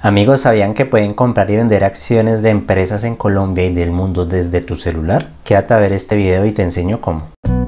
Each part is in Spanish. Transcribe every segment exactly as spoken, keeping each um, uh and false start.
Amigos, ¿sabían que pueden comprar y vender acciones de empresas en Colombia y del mundo desde tu celular? Quédate a ver este video y te enseño cómo.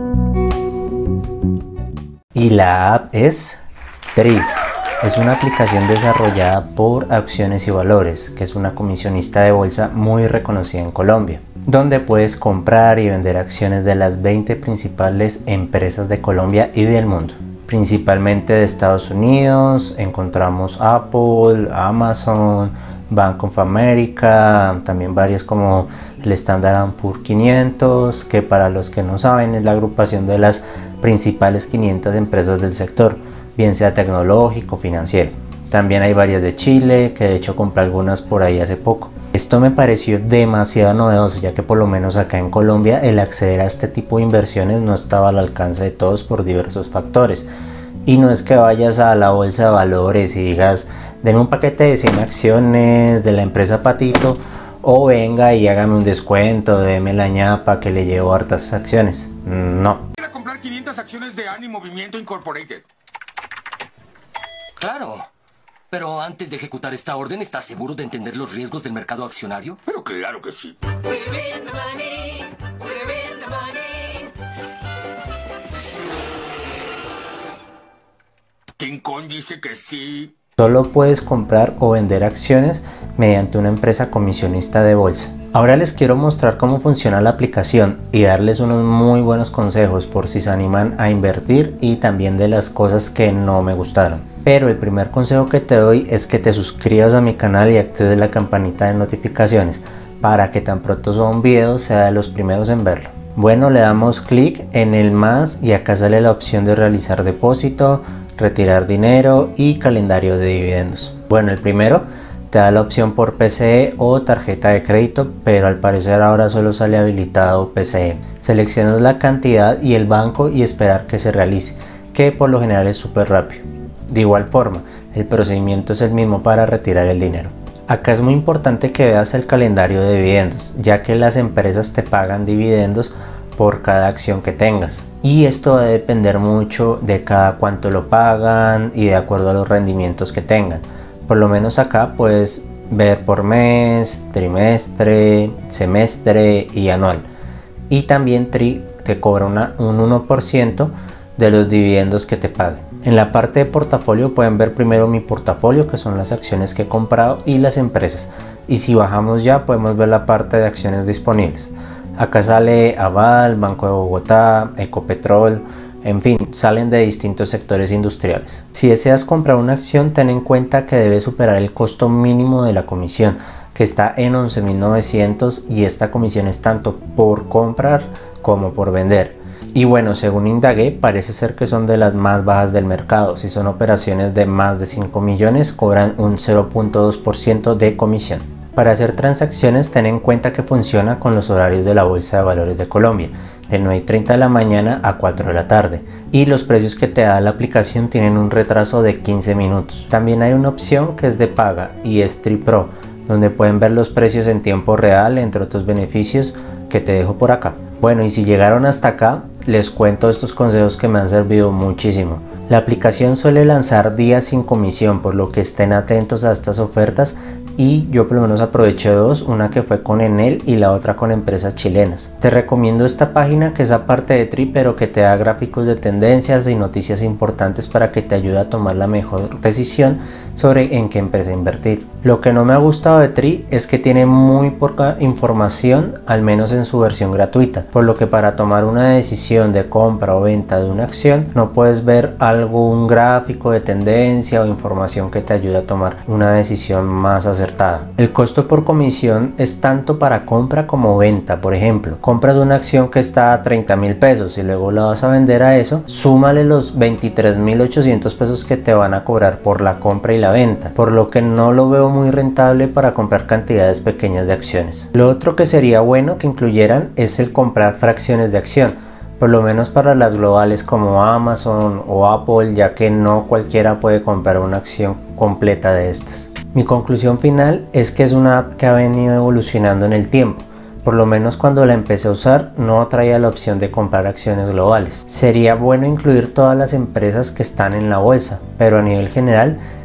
Y la app es Tri. Es una aplicación desarrollada por Acciones y Valores, que es una comisionista de bolsa muy reconocida en Colombia, donde puedes comprar y vender acciones de las veinte principales empresas de Colombia y del mundo. Principalmente de Estados Unidos encontramos Apple, Amazon, Bank of America, también varios como el Standard and Poor's quinientos, que para los que no saben es la agrupación de las principales quinientas empresas del sector, bien sea tecnológico o financiero. También hay varias de Chile, que de hecho compré algunas por ahí hace poco. Esto me pareció demasiado novedoso, ya que por lo menos acá en Colombia el acceder a este tipo de inversiones no estaba al alcance de todos por diversos factores. Y no es que vayas a la bolsa de valores y digas, denme un paquete de cien acciones de la empresa Patito, o venga y hágame un descuento, déme la ñapa que le llevo hartas acciones. No. Quiero comprar quinientas acciones de Ani Movimiento Incorporated. Claro. Pero antes de ejecutar esta orden, ¿estás seguro de entender los riesgos del mercado accionario? Pero claro que sí. King Kong dice que sí. Solo puedes comprar o vender acciones mediante una empresa comisionista de bolsa. Ahora les quiero mostrar cómo funciona la aplicación y darles unos muy buenos consejos por si se animan a invertir y también de las cosas que no me gustaron. Pero el primer consejo que te doy es que te suscribas a mi canal y actives la campanita de notificaciones para que tan pronto suba un video sea de los primeros en verlo. Bueno, le damos clic en el más y acá sale la opción de realizar depósito, retirar dinero y calendario de dividendos. Bueno, el primero te da la opción por P C E o tarjeta de crédito, pero al parecer ahora solo sale habilitado P C E. Seleccionas la cantidad y el banco y esperar que se realice, que por lo general es súper rápido. De igual forma, el procedimiento es el mismo para retirar el dinero. Acá es muy importante que veas el calendario de dividendos, ya que las empresas te pagan dividendos por cada acción que tengas. Y esto va a depender mucho de cada cuánto lo pagan y de acuerdo a los rendimientos que tengan. Por lo menos acá puedes ver por mes, trimestre, semestre y anual. Y también Tri te cobra una, un uno por ciento de los dividendos que te paguen. En la parte de portafolio pueden ver primero mi portafolio, que son las acciones que he comprado y las empresas. Y si bajamos ya podemos ver la parte de acciones disponibles. Acá sale Aval, Banco de Bogotá, Ecopetrol, en fin, salen de distintos sectores industriales. Si deseas comprar una acción, ten en cuenta que debe superar el costo mínimo de la comisión, que está en once mil novecientos, y esta comisión es tanto por comprar como por vender. Y bueno, según indagué, parece ser que son de las más bajas del mercado. Si son operaciones de más de cinco millones, cobran un cero punto dos por ciento de comisión. Para hacer transacciones, ten en cuenta que funciona con los horarios de la Bolsa de Valores de Colombia, de nueve y treinta de la mañana a cuatro de la tarde. Y los precios que te da la aplicación tienen un retraso de quince minutos. También hay una opción que es de paga y es Tri Pro, donde pueden ver los precios en tiempo real, entre otros beneficios que te dejo por acá. Bueno, y si llegaron hasta acá, les cuento estos consejos que me han servido muchísimo. La aplicación suele lanzar días sin comisión, por lo que estén atentos a estas ofertas, y yo por lo menos aproveché dos, una que fue con Enel y la otra con empresas chilenas. Te recomiendo esta página, que es aparte de Tri, pero que te da gráficos de tendencias y noticias importantes para que te ayude a tomar la mejor decisión sobre en qué empresa invertir. Lo que no me ha gustado de Tri es que tiene muy poca información, al menos en su versión gratuita, por lo que para tomar una decisión de compra o venta de una acción no puedes ver algún gráfico de tendencia o información que te ayude a tomar una decisión más acertada. El costo por comisión es tanto para compra como venta. Por ejemplo, compras una acción que está a treinta mil pesos y luego la vas a vender a eso, súmale los veintitrés mil ochocientos pesos que te van a cobrar por la compra y la venta, por lo que no lo veo muy rentable para comprar cantidades pequeñas de acciones. Lo otro que sería bueno que incluyeran es el comprar fracciones de acción, por lo menos para las globales como Amazon o Apple, ya que no cualquiera puede comprar una acción completa de estas. Mi conclusión final es que es una app que ha venido evolucionando en el tiempo. Por lo menos cuando la empecé a usar no traía la opción de comprar acciones globales. Sería bueno incluir todas las empresas que están en la bolsa, pero a nivel general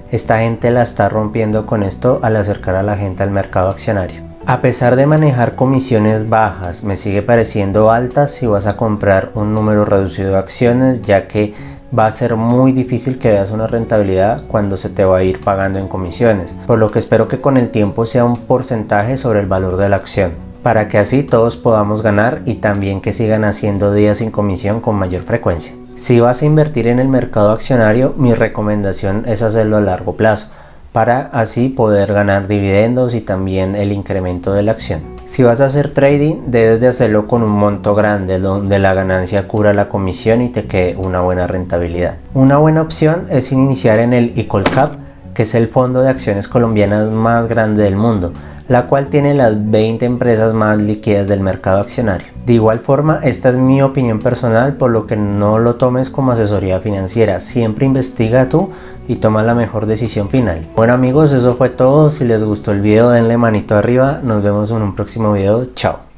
Esta gente la está rompiendo con esto al acercar a la gente al mercado accionario. A pesar de manejar comisiones bajas, me sigue pareciendo alta si vas a comprar un número reducido de acciones, ya que va a ser muy difícil que veas una rentabilidad cuando se te va a ir pagando en comisiones, por lo que espero que con el tiempo sea un porcentaje sobre el valor de la acción, para que así todos podamos ganar y también que sigan haciendo días sin comisión con mayor frecuencia. Si vas a invertir en el mercado accionario, mi recomendación es hacerlo a largo plazo, para así poder ganar dividendos y también el incremento de la acción. Si vas a hacer trading, debes de hacerlo con un monto grande donde la ganancia cubra la comisión y te quede una buena rentabilidad. Una buena opción es iniciar en el Colcap, que es el fondo de acciones colombianas más grande del mundo, la cual tiene las veinte empresas más líquidas del mercado accionario. De igual forma, esta es mi opinión personal, por lo que no lo tomes como asesoría financiera. Siempre investiga tú y toma la mejor decisión final. Bueno amigos, eso fue todo. Si les gustó el video denle manito arriba. Nos vemos en un próximo video. Chao.